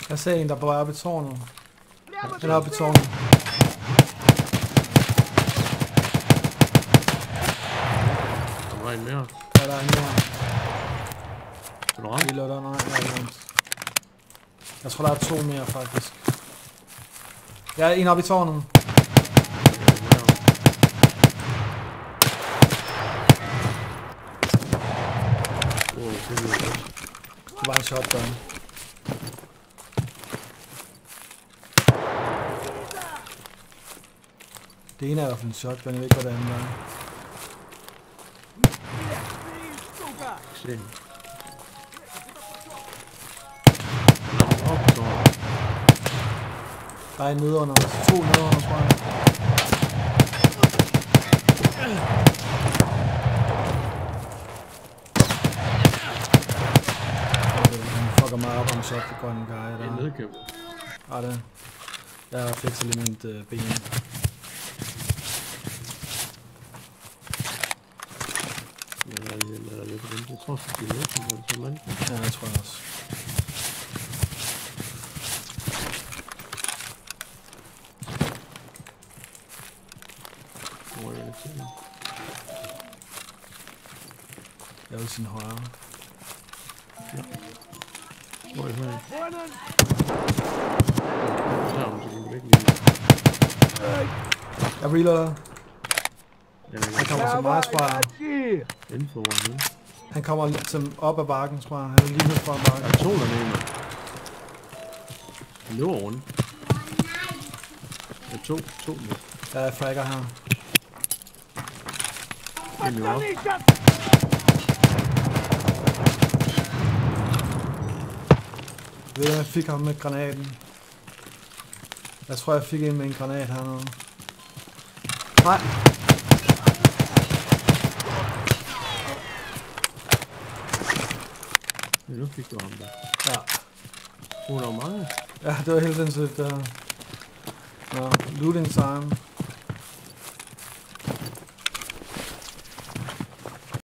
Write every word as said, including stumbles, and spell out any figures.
Jeg ser en, der er på vej op i tårnet. Den er oppe i tårnet. Der var en mere. Ja, der er en mere. Er du ramt? Lige der, nej, jeg er ikke ramt. Jeg tror, der er to mere, faktisk. Jeg er en oppe i tårnet. Wow, det er jo godt. Det var en shotgun. Det ene er i hvert fald en shotgun, jeg ved ikke, hvad det andet er. Se. Der er en nedenunder os. To nedenunder os, tror jeg. Han fucker mig op om shotgun guy der. Det er nedkæmpe. Ja, det. Jeg fikser lige mit uh, ben. Jeg tror, det er noget, ja, jeg tror jeg også. Hvor er jeg til? Jeg vil sige højre. Ja. Hvor er jeg her? Så er hun så væk lige. Jeg reloader. Han kommer til mig, tror jeg. Inden for hvor han Han kommer til op ad bakken, tror jeg. Han er lige ned fra bakken. Der er to dernede. Han løber rundt. Der er to, to med. Der er fragger her. Han løber op. Jeg ved, jeg fik ham med granaten. Jeg tror, jeg fik en med en granat hernede. Nej. Ja, nu fik du ham der. Ja. Oh, der var mange. Ja, det var helt sindssygt. Uh... Nå, looting time.